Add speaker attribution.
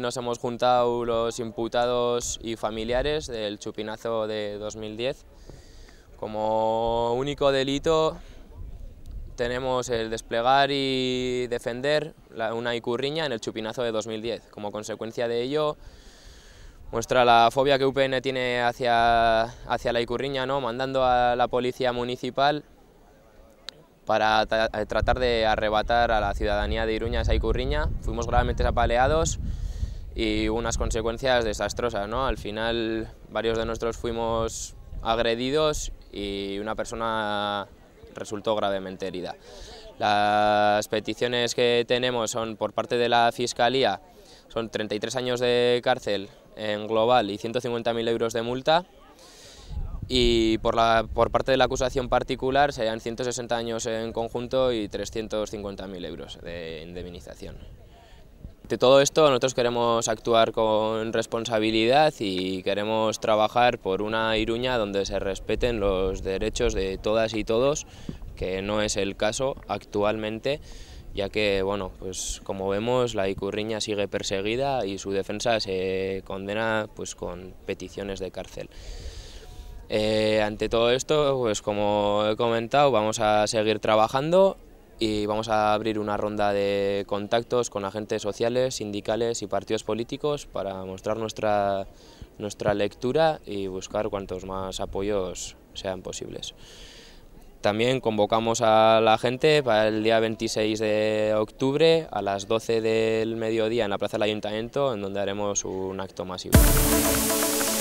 Speaker 1: nos hemos juntado los imputados y familiares del chupinazo de 2010. Como único delito tenemos el desplegar y defender una ikurriña en el chupinazo de 2010. Como consecuencia de ello, muestra la fobia que UPN tiene hacia la ikurriña, ¿no? Mandando a la policía municipal para tratar de arrebatar a la ciudadanía de Iruña esa ikurriña. Fuimos gravemente apaleados y unas consecuencias desastrosas, ¿no? Al final varios de nosotros fuimos agredidos y una persona resultó gravemente herida. Las peticiones que tenemos son por parte de la Fiscalía, son 33 años de cárcel en global y 150.000 euros de multa, y por parte de la acusación particular serían 160 años en conjunto y 350.000 euros de indemnización. De todo esto nosotros queremos actuar con responsabilidad y queremos trabajar por una Iruña donde se respeten los derechos de todas y todos, que no es el caso actualmente, ya que, bueno, pues como vemos, la ikurriña sigue perseguida y su defensa se condena pues con peticiones de cárcel. Ante todo esto, pues como he comentado, vamos a seguir trabajando y vamos a abrir una ronda de contactos con agentes sociales, sindicales y partidos políticos para mostrar nuestra lectura y buscar cuantos más apoyos sean posibles. También convocamos a la gente para el día 26 de octubre a las 12 del mediodía en la plaza del Ayuntamiento, en donde haremos un acto masivo.